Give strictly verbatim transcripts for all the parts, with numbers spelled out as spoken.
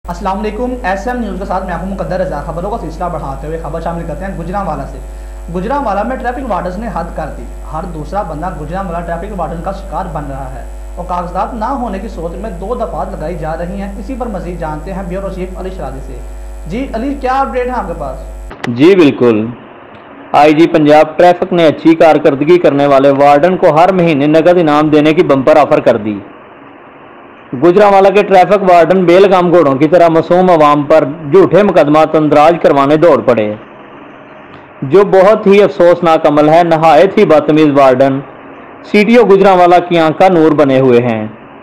अस्सलाम वालेकुम। S M news के साथ मैं हूं मुकद्दर रज़ा। खबरों का सिलसिला बढ़ाते हुए खबर शामिल करते हैं गुजरांवाला से। गुजरांवाला में ट्रैफिक वार्डन ने हद कर दी। हर दूसरा बंदा गुजरांवाला ट्रैफिक वार्डन का शिकार बन रहा है और कागजात ना होने की सूरत में दो दफात लगाई जा रही हैं। इसी पर मजीद जानते हैं ब्यूरो चीफ अली शराजी से। जी अली, क्या अपडेट है आपके पास? जी बिल्कुल, आई जी पंजाब ट्रैफिक ने अच्छी कारकर्दगी करने वाले वार्डन को हर महीने नकद इनाम देने की बम्पर ऑफर कर दी। गुजरांवाला के ट्रैफिक वार्डन बेलगाम घोड़ों की तरह मासूम अवाम पर झूठे मुकदमा तंदराज करवाने दौड़ पड़े, जो बहुत ही अफसोसनाक अमल है। नहायत ही बदतमीज वार्डन सीटीओ गुजरांवाला की आंख का नूर बने हुए हैं।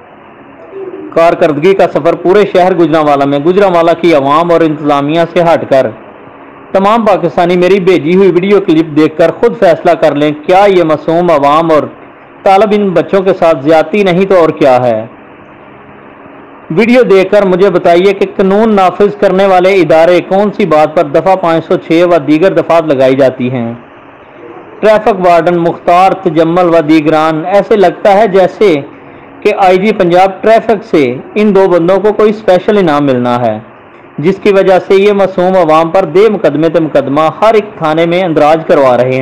कारकर्दगी का सफर पूरे शहर गुजरांवाला में गुजरांवाला की आवाम और इंतजामिया से हटकर तमाम पाकिस्तानी मेरी भेजी हुई वीडियो क्लिप देखकर खुद फैसला कर लें, क्या ये मासूम अवाम और तालिब इन बच्चों के साथ ज्यादती नहीं तो और क्या है। वीडियो देखकर मुझे बताइए कि कानून नाफिज करने वाले इदारे कौन सी बात पर दफ़ा पाँच सौ छः व दीगर दफात लगाई जाती हैं। ट्रैफिक वार्डन मुख्तार, तजम्मल व दीगरान, ऐसे लगता है जैसे कि आईजी पंजाब ट्रैफिक से इन दो बंदों को कोई स्पेशल इनाम मिलना है, जिसकी वजह से ये मासूम अवाम पर दे मुकदमे ते मुकदमा हर एक थाने में अंदराज करवा रहे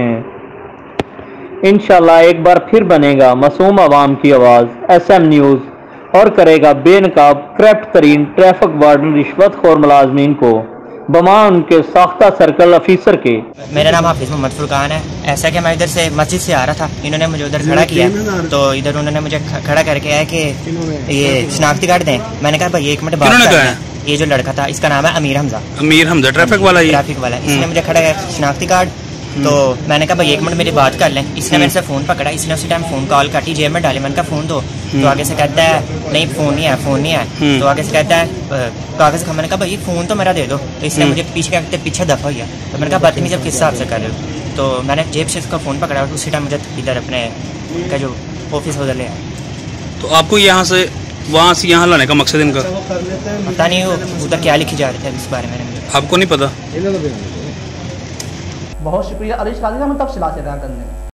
हैं। इंशाल्लाह एक बार फिर बनेगा मासूम अवाम की आवाज़ एस एम न्यूज़ और करेगा बेनकाब करप्ट तरीन ट्रैफिक वार्डन रिश्वतखोर मुलाजमीन को बमा उनके साख्ता सर्कल ऑफिसर के। मेरा नाम हाफिज मोहम्मद फुरकान है। ऐसा कि मैं इधर से मस्जिद से आ रहा था, इन्होंने मुझे उधर खड़ा किया, तो इधर उन्होंने मुझे खड़ा करके आया कि ये शनाख्ती कार्ड दें। मैंने कहा भाई एक मिनट बात कर। ये जो लड़का था, इसका नाम है अमीर हमजा। अमीर हमजा ट्रैफिक वाला ही ट्रैफिक वाला इसने मुझे खड़ा किया शनाख्ती कार्ड। तो मैंने कहा भाई एक मिनट मेरी बात कर लें। इसने मेरे से फ़ोन पकड़ा, इसने उसी टाइम फ़ोन कॉल काटी, जेब में डाली। मैंने कहा फ़ोन दो, तो आगे से कहता है नहीं फ़ोन नहीं है, फ़ोन नहीं है। तो आगे से कहता है कागज़ का। मैंने कहा भाई फ़ोन तो मेरा दे दो। तो इसने मुझे पीछे कहते पीछे दफ़ा हो गया। तो मैंने कहा बदतमीज़ी अब किस हिसाब से कर रहे हो। तो मैंने जेब से इसका फ़ोन पकड़ा और उसी टाइम मुझे इधर अपने का जो ऑफिस उधर ले आया। तो आपको यहाँ से वहाँ से यहाँ लाने का मकसद इनका पता नहीं, वो उधर क्या लिखी जा रही है इस बारे में आपको नहीं पता? बहुत शुक्रिया अली शराजी साहब तफसीलात से करने।